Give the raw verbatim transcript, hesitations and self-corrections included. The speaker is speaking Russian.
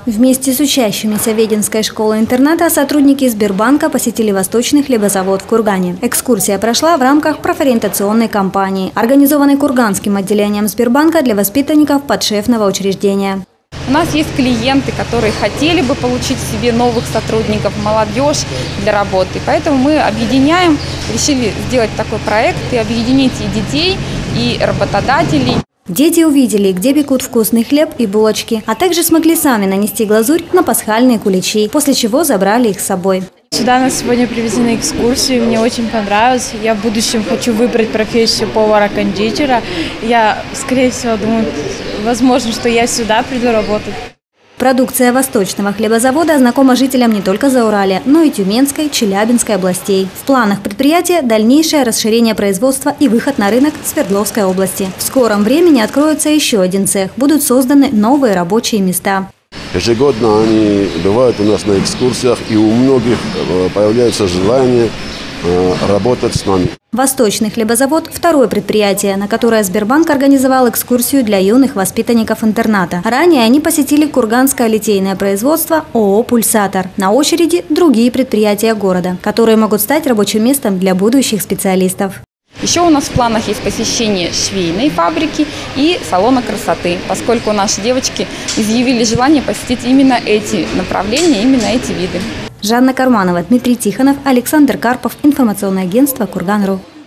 Вместе с учащимися Веденской школы-интерната сотрудники Сбербанка посетили Восточный хлебозавод в Кургане. Экскурсия прошла в рамках профориентационной кампании, организованной Курганским отделением Сбербанка для воспитанников подшефного учреждения. У нас есть клиенты, которые хотели бы получить себе новых сотрудников, молодежь для работы. Поэтому мы объединяем, решили сделать такой проект и объединить и детей, и работодателей. Дети увидели, где пекут вкусный хлеб и булочки, а также смогли сами нанести глазурь на пасхальные куличи, после чего забрали их с собой. Сюда нас сегодня привезли на экскурсию, мне очень понравилось. Я в будущем хочу выбрать профессию повара-кондитера. Я, скорее всего, думаю, возможно, что я сюда приду работать. Продукция Восточного хлебозавода знакома жителям не только Зауралья, но и Тюменской, Челябинской областей. В планах предприятия дальнейшее расширение производства и выход на рынок Свердловской области. В скором времени откроется еще один цех, будут созданы новые рабочие места. Ежегодно они бывают у нас на экскурсиях, и у многих появляется желание работать с нами. Восточный хлебозавод – второе предприятие, на которое Сбербанк организовал экскурсию для юных воспитанников интерната. Ранее они посетили Курганское литейное производство ООО «Пульсатор». На очереди другие предприятия города, которые могут стать рабочим местом для будущих специалистов. Еще у нас в планах есть посещение швейной фабрики и салона красоты, поскольку наши девочки изъявили желание посетить именно эти направления, именно эти виды. Жанна Карманова, Дмитрий Тихонов, Александр Карпов, информационное агентство «Курган.ру».